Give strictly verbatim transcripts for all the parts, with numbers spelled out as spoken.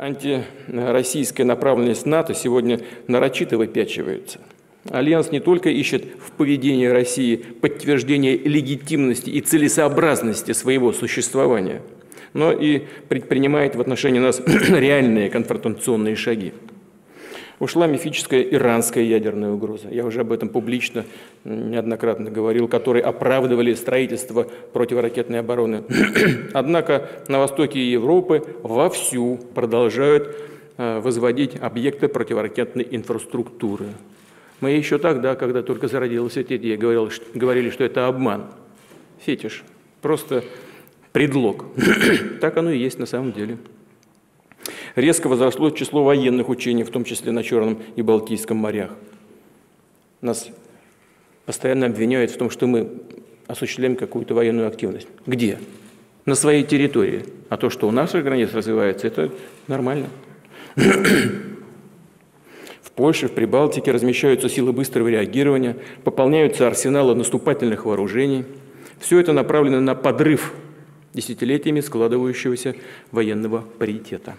антироссийская направленность НАТО сегодня нарочито выпячивается. Альянс не только ищет в поведении России подтверждение легитимности и целесообразности своего существования, но и предпринимает в отношении нас реальные конфронтационные шаги. Ушла мифическая иранская ядерная угроза. Я уже об этом публично неоднократно говорил, которые оправдывали строительство противоракетной обороны. Однако на востоке Европы вовсю продолжают возводить объекты противоракетной инфраструктуры. Мы еще тогда, когда только зародилась эта идея, говорили, что это обман, фетиш, просто предлог. Так оно и есть на самом деле. Резко возросло число военных учений, в том числе на Черном и Балтийском морях. Нас постоянно обвиняют в том, что мы осуществляем какую-то военную активность. Где? На своей территории. А то, что у наших границ развивается, это нормально. В Польше, в Прибалтике размещаются силы быстрого реагирования, пополняются арсеналы наступательных вооружений. Все это направлено на подрыв десятилетиями складывающегося военного паритета.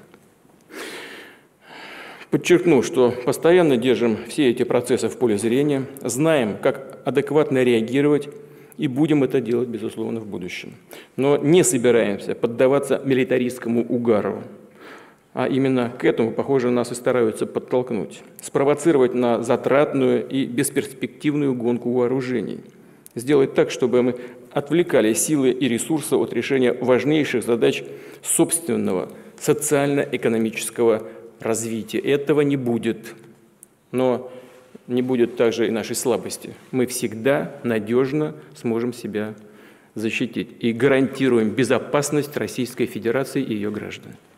Подчеркну, что постоянно держим все эти процессы в поле зрения, знаем, как адекватно реагировать, и будем это делать, безусловно, в будущем. Но не собираемся поддаваться милитаристскому угару, а именно к этому, похоже, нас и стараются подтолкнуть, спровоцировать на затратную и бесперспективную гонку вооружений, сделать так, чтобы мы отвлекали силы и ресурсы от решения важнейших задач собственного социально-экономического развития. Этого не будет, но не будет также и нашей слабости. Мы всегда надежно сможем себя защитить и гарантируем безопасность Российской Федерации и ее граждан.